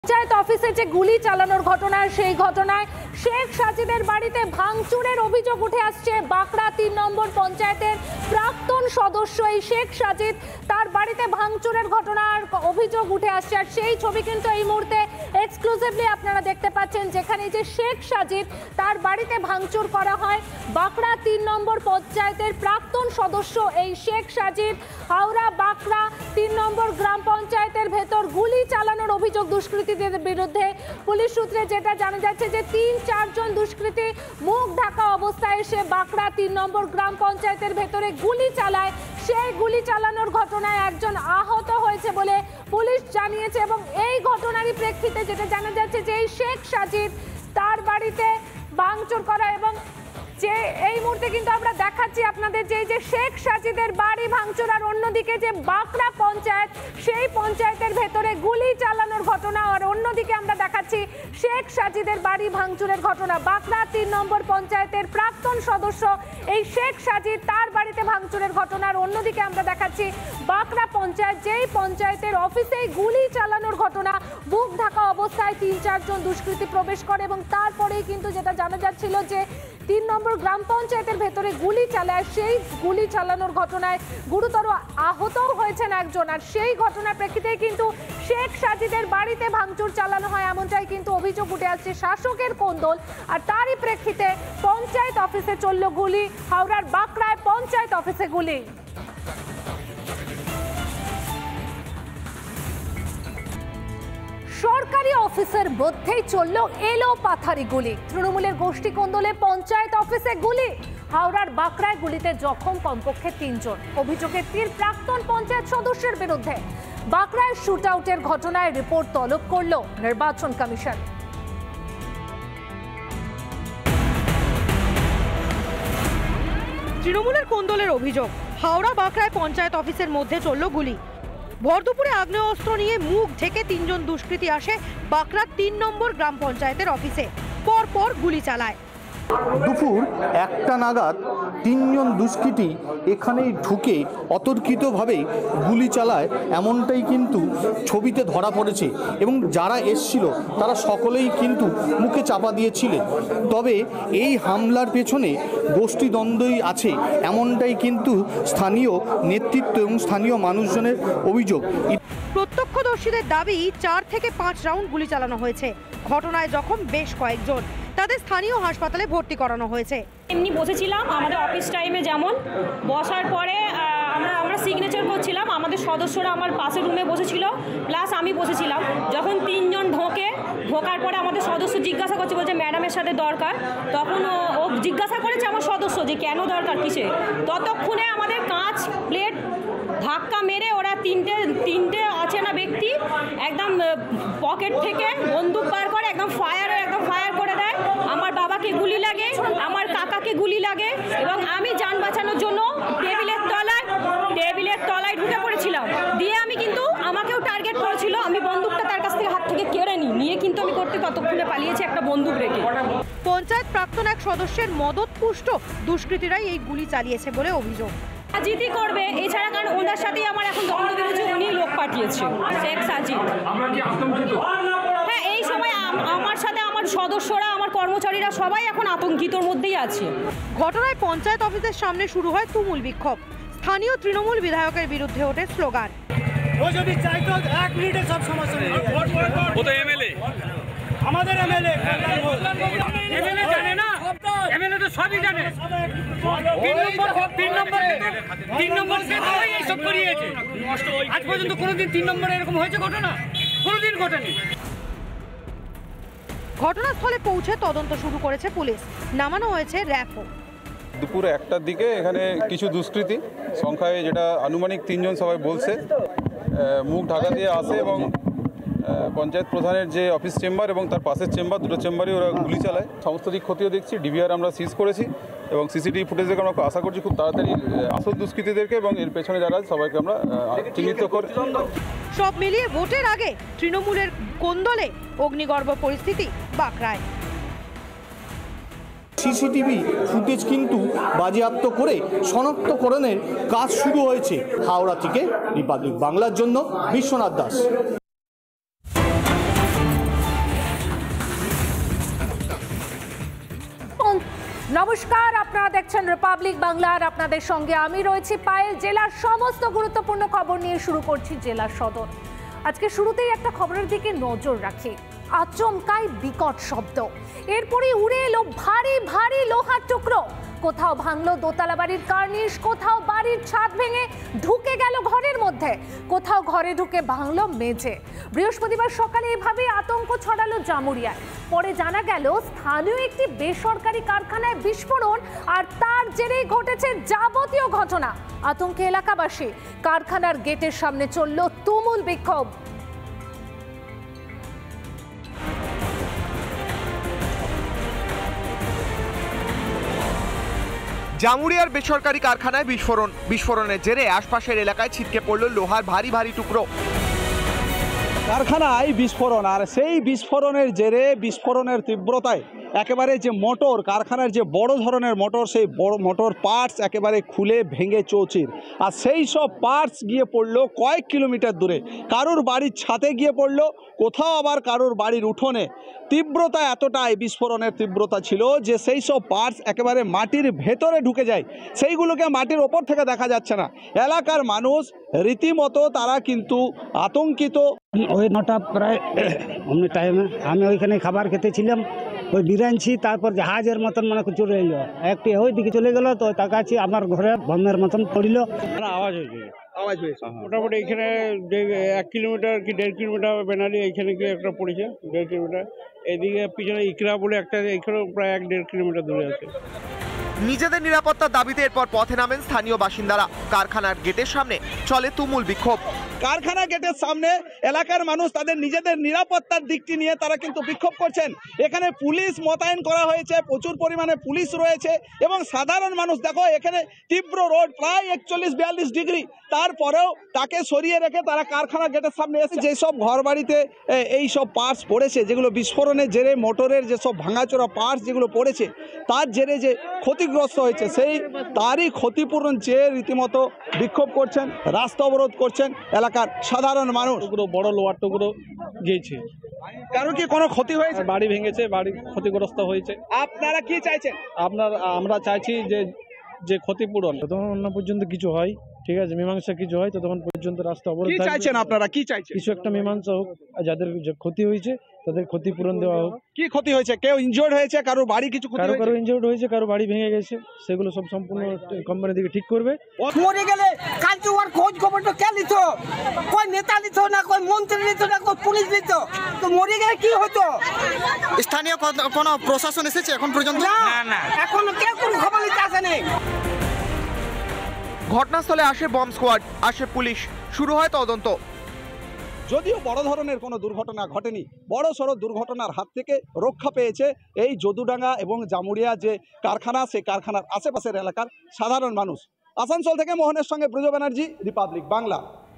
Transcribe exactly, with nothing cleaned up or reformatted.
পঞ্চায়েত অফিসে যে গুলি চালানোর ঘটনা, সেই ঘটনায় শেখ সাজিদের বাড়িতে ভাঙচুরের অভিযোগ উঠে আসছে। বাঁকড়া তিন নম্বর পঞ্চায়েতের প্রাক্তন সদস্য এই শেখ সাজিদ, তার বাড়িতে ভাঙচুরের ঘটনার অভিযোগ উঠে আসছে। আর সেই ছবি কিন্তু এই মুহূর্তে এক্সক্লুসিভলি আপনারা দেখতে পাচ্ছেন, যেখানে যে শেখ সাজিদ তার বাড়িতে ভাঙচুর করা হয়। বাঁকড়া তিন নম্বর পঞ্চায়েতের প্রাক্তন সদস্য এই শেখ সাজিদ হাওড়া বাঁকড়া তিন নম্বর গ্রাম পঞ্চায়েতের ভেতর গুলি চালানোর অভিযোগ দুষ্কৃতীদের বিরুদ্ধে। পুলিশ সূত্রে যেটা জানা যাচ্ছে যে তিন চারজন দুষ্কৃতী মুখ ঢাকা অবস্থায় এসে বাঁকড়া তিন নম্বর গ্রাম পঞ্চায়েতের ভেতরে গুলি চালায়। সেই গুলি চালানোর ঘটনায় একজন আহত হয়েছে বলে পুলিশ জানিয়েছে। এবং এই ঘটনারই প্রেক্ষিতে যেটা জানা যাচ্ছে যে এই শেখ সাজিদ তার বাড়িতে ভাঙচুর করা, এবং যে এই মুহূর্তে কিন্তু আমরা দেখাচ্ছি আপনাদের যে যে শেখ সাজিদের বাড়ি ভাঙচুর, আর অন্যদিকে যে বাঁকড়া পঞ্চায়েত সেই পঞ্চায়েতের ভেতরে গুলি চালানোর ঘটনা, আর অন্যদিকে আমরা দেখাচ্ছি শেখ সাজিদের বাড়ি ভাঙচুরের ঘটনা। বাঁকড়া তিন নম্বর পঞ্চায়েতের প্রাক্তন সদস্য এই শেখ সাজিদ তার বাড়িতে ভাঙচুরের ঘটনা, আর অন্যদিকে আমরা দেখাচ্ছি বাঁকড়া পঞ্চায়েত যেই পঞ্চায়েতের অফিসেই গুলি চালানোর ঘটনা। বুক ঢাকা অবস্থায় তিন চারজন দুষ্কৃতী প্রবেশ করে, এবং তারপরেই কিন্তু যেটা জানা যাচ্ছিল যে তিন নম্বর গ্রাম পঞ্চায়েতের ভেতরে গুলি চালায়। সেই গুলি চালানোর ঘটনায় গুরুতর আহতও হয়েছেন একজন। আর সেই ঘটনার প্রেক্ষিতেই কিন্তু শেখ সাজিদের বাড়িতে ভাঙচুর চালানো হয়, এমনটাই কিন্তু অভিযোগ উঠে আসছে। শাসকের কোন্দল, আর তারই প্রেক্ষিতে পঞ্চায়েত অফিসে চলল গুলি। হাওড়ার বাঁকড়ায় পঞ্চায়েত অফিসে গুলি। সরকারি অফিসের মধ্যেই চলল এলো পাথারি গুলি। তৃণমূলের গোষ্ঠী কোন্দলে পঞ্চায়েত অফিসে গুলি। হাওড়ার বাঁকড়ায় গুলিতে জখম কমপক্ষে তিনজন। অভিযোগের তীর প্রাক্তন পঞ্চায়েত সদস্যের বিরুদ্ধে। বাঁকড়ায় শুট আউটের ঘটনায় রিপোর্ট তলব করল নির্বাচন কমিশন। তৃণমূলের কোন্দলের অভিযোগ, হাওড়া বাঁকড়ায় পঞ্চায়েত অফিসের মধ্যে চলল গুলি। ভর দুপুরে আগ্নেয়াস্ত্র নিয়ে মুখ ঢেকে তিনজন দুষ্কৃতী আসে বাঁকড়ার তিন নম্বর গ্রাম পঞ্চায়েতের অফিসে, পর পর গুলি চালায়। দুপুর একটা নাগাদ তিনজন দুষ্কৃতী এখানেই ঢুকে অতর্কিতভাবে গুলি চালায়, এমনটাই কিন্তু ছবিতে ধরা পড়েছে। এবং যারা এসছিল তারা সকলেই কিন্তু মুখে চাপা দিয়েছিলেন। তবে এই হামলার পেছনে গোষ্ঠীদ্বন্দ্বই আছে, এমনটাই কিন্তু স্থানীয় নেতৃত্ব এবং স্থানীয় মানুষজনের অভিযোগ। প্রত্যক্ষদর্শীদের দাবি চার থেকে পাঁচ রাউন্ড গুলি চালানো হয়েছে। ঘটনায় জখম বেশ কয়েকজন, তাদের স্থানীয় হাসপাতালে ভর্তি করানো হয়েছে। এমনি বসেছিলাম আমাদের অফিস টাইমে, যেমন বসার পরে আমরা আমরা সিগনেচার করছিলাম, আমাদের সদস্যরা আমার পাশের রুমে বসেছিল, প্লাস আমি বসেছিলাম। যখন তিনজন ঢোকে, ঢোকার পরে আমাদের সদস্য জিজ্ঞাসা করছে, বলছে ম্যাডামের সাথে দরকার। তখন ও জিজ্ঞাসা করেছে আমার সদস্য যে কেন দরকার, কিসে। ততক্ষণে আমাদের কাঁচ প্লেট ধাক্কা মেরে ওরা তিনটে তিনটে অচেনা ব্যক্তি একদম পকেট থেকে বন্দুক বার করে একদম ফায়ার একদম ফায়ার করে দেয়। আমার বাবাকে গুলি লাগে, আমার কাকাকে গুলি লাগে, এবং আমি যান বাঁচানোর জন্য টেবিলের তলায় টেবিলের তলায় ঢুকে পড়েছিলাম। দিয়ে আমি কিন্তু আমাকেও টার্গেট করেছিল, আমি বন্দুকটা তার কাছ থেকে হাত থেকে কেড়ে নিই, নিয়ে কিন্তু আমি করতে ততক্ষণে পালিয়েছি একটা বন্দুক রেখে। পঞ্চায়েত প্রাক্তন এক সদস্যের মদতপুষ্ট দুষ্কৃতীরাই এই গুলি চালিয়েছে বলে অভিযোগ। সাজিদই করবে, এছাড়া কারণ ওনার সাথেই আমার এখন দ্বন্দ্ব বেরোচ্ছে, উনি লোক পাঠিয়েছে শেখ সাজিদ। হ্যাঁ, এই সময় আমার সাথে আমার সদস্যরা, আমার কর্মচারীরা সবাই এখন আতঙ্কিতর মধ্যেই আছে। ঘটনায় পঞ্চায়েত অফিসের সামনে শুরু হয় তুমুল বিক্ষোভ। স্থানীয় তৃণমূল বিধায়কের বিরুদ্ধে ওঠে স্লোগান। ও যদি চাইতো এক মিনিটে সব সমস্যা মিটে যেত। ও তো এমএলএ, আমাদের এমএলএ এমএলএ জানে না, এমএলএ তো সবই জানে। তিন নম্বর তিন নম্বর তিন নম্বর এইসব করিয়েছে। আজ পর্যন্ত কোনোদিন তিন নম্বরে এরকম হয়েছে ঘটনা? কোনোদিন ঘটেনি। ঘটনাস্থলে পৌঁছে তদন্ত শুরু করেছে পুলিশ, নামানো হয়েছে র্যাফও। দুপুর একটার দিকে এখানে কিছু দুষ্কৃতী সংখ্যায়, যেটা আনুমানিক তিনজন সবাই বলছে, মুখ ঢাকা দিয়ে আসে এবং পঞ্চায়েত প্রধানের যে অফিস চেম্বার এবং তার পাশের চেম্বার, দুটো চেম্বারই ওরা গুলি চালায়। সমস্ত দিক ক্ষতিও দেখছি, ডিভিআর আমরা সিজ করেছি, এবং সিসিটিভি ফুটেজ দেখে আমরা আশা করছি খুব তাড়াতাড়ি আসল দুষ্কৃতীদেরকে এবং এর পেছনে যারা সবাইকে আমরা চিহ্নিত করে। সব মিলিয়ে ভোটের আগে তৃণমূলের কোন্দলে অগ্নিগর্ভ পরিস্থিতি বাঁকড়ায়। সিসিটিভি ফুটেজ কিন্তু বাজেয়াপ্ত করে শনাক্তকরণের কাজ শুরু হয়েছে। হাওড়া থেকে রিপাবলিক বাংলার জন্য বিশ্বনাথ দাস। নমস্কার, আপনারা দেখছেন রিপাবলিক বাংলার, আপনাদের সঙ্গে আমি রয়েছি পায়েল। জেলার সমস্ত গুরুত্বপূর্ণ খবর নিয়ে শুরু করছি জেলার সদর। আজকে শুরুতেই একটা খবরের দিকে নজর রাখি। আচমকাই বিকট শব্দ, এরপরই উড়ে এলো ভারী ভারী লোহার টুকরো। কোথাও ভাঙলো দোতলা বাড়ির কার্নিশ, কোথাও বাড়ির ছাদ ভেঙে ঢুকে গেল ঘরের মধ্যে, কোথাও ঘরে ঢুকে ভাঙলো মেঝে। বৃহস্পতিবার সকালে এভাবে আতঙ্ক ছড়ালো জামুরিয়ায়। পরে জানা গেল স্থানীয় একটি বেসরকারি কারখানায় বিস্ফোরণ, আর তার জেরেই ঘটেছে যাবতীয় ঘটনা। আতঙ্কে এলাকাবাসী, কারখানার গেটের সামনে চলল তুমুল বিক্ষোভ। জামুরিয়ার বেসরকারি কারখানায় বিস্ফোরণ বিস্ফোরণের জেরে আশপাশের এলাকায় ছিটকে পড়ল লোহার ভারী ভারী টুকরো। কারখানায় বিস্ফোরণ, আর সেই বিস্ফোরণের জেরে বিস্ফোরণের তীব্রতায় একেবারে যে মোটর, কারখানার যে বড় ধরনের মোটর, সেই বড় মোটর পার্টস একেবারে খুলে ভেঙে চৌচির। আর সেই সব পার্টস গিয়ে পড়লো কয়েক কিলোমিটার দূরে, কারুর বাড়ির ছাদে গিয়ে পড়লো, কোথাও আবার কারুর বাড়ির উঠোনে। তীব্রতা এতটাই বিস্ফোরণের তীব্রতা ছিল যে সেই সব পার্টস একেবারে মাটির ভেতরে ঢুকে যায়, সেইগুলোকে মাটির ওপর থেকে দেখা যাচ্ছে না। এলাকার মানুষ রীতিমতো তারা কিন্তু আতঙ্কিত। ওই নটা প্রায় অমনি টাইমে আমি ওইখানে খাবার খেতেছিলাম, ওই বিরানছি, তারপর জাহাজের মতন মনে চলে এলো, একটি ওই দিকে চলে গেল, তো তাকাচ্ছি আমার ঘরে বমের মতন পড়িল। আওয়াজ হয়েছে আওয়াজ হয়েছে মোটামুটি এখানে এক কিলোমিটার কি দেড় কিলোমিটার বেনালি এইখানে গিয়ে একটা পড়েছে, দেড় কিলোমিটার। এদিকে পিছনে ইকরা বলে একটা, এখানে প্রায় এক দেড় কিলোমিটার দূরে আছে। নিজেদের নিরাপত্তার দাবিতে এরপর পথে নামেন স্থানীয় বাসিন্দারা। কারখানার গেটের সামনে চলে তুমুল বিক্ষোভ। কারখানা গেটের সামনে এলাকার মানুষ তাদের নিজেদের নিরাপত্তার দিকটি নিয়ে তারা কিন্তু বিক্ষোভ করছেন। এখানে পুলিশ মোতায়েন করা হয়েছে, প্রচুর পরিমাণে পুলিশ রয়েছে, এবং সাধারণ মানুষ দেখো এখানে তীব্র রোদ, প্রায় একচল্লিশ বিয়াল্লিশ ডিগ্রি, তারপরেও তাকে সরিয়ে রেখে তারা কারখানা গেটের সামনে এসে যেসব ঘর বাড়িতে এই সব পার্টস পড়েছে, যেগুলো বিস্ফোরণের জেরে মোটরের যেসব ভাঙাচোরা পার্টস যেগুলো পড়েছে, তার জেরে যে ক্ষতিগ্রস্ত হয়েছে, সেই তারই ক্ষতিপূরণ চেয়ে রীতিমতো বিক্ষোভ করছেন, রাস্তা অবরোধ করছেন এলাকার সাধারণ মানুষ। টুকরো বড় লোহার টুকরো গিয়েছে। কারণ কি কোনো ক্ষতি হয়েছে? বাড়ি ভেঙেছে, বাড়ি ক্ষতিগ্রস্ত হয়েছে। আপনারা কি চাইছেন? আপনার আমরা চাইছি যে যে ক্ষতিপূরণ যতক্ষণ না পর্যন্ত কিছু হয়, ঠিক আছে, মীমাংসা কিছু হয়, ততক্ষণ পর্যন্ত রাস্তা অবরোধ কি চাইছেন আপনারা? কি চাইছেন? কিছু একটা মীমাংসা হোক, যাদের যে ক্ষতি হয়েছে তাদের ক্ষতিপূরণ দেওয়া হোক। কি ক্ষতি হয়েছে? কেউ ইনজোর্ড হয়েছে? কারো বাড়ি কিছু ক্ষতি কারো হয়েছে? কারো ইনজোর্ড হয়েছে, কারো বাড়ি ভেঙে গেছে, সেগুলো সব সম্পূর্ণ কোম্পানি থেকে ঠিক করবে। মরে গেলে কালকে ওর খোঁজ খবরটা কে নিত? কই নেতা নিত না, কই মন্ত্রী নিত না, কই পুলিশ নিত? তো মরে গেলে কি হতো? স্থানীয় কোনো প্রশাসন এসেছে এখন পর্যন্ত? না না, এখন কেউ কোনো খবর নিতে আসেনি। ঘটনাস্থলে আসে বম স্কোয়াড, আসে পুলিশ, শুরু হয় তদন্ত। যদিও বড় ধরনের কোনো দুর্ঘটনা ঘটেনি, বড় সড়ো দুর্ঘটনার হাত থেকে রক্ষা পেয়েছে এই যদুডাঙ্গা এবং জামুরিয়া যে কারখানা, সেই কারখানার আশেপাশের এলাকার সাধারণ মানুষ। আসানসোল থেকে মোহনের সঙ্গে ব্রজ ব্যানার্জি, রিপাবলিক বাংলা।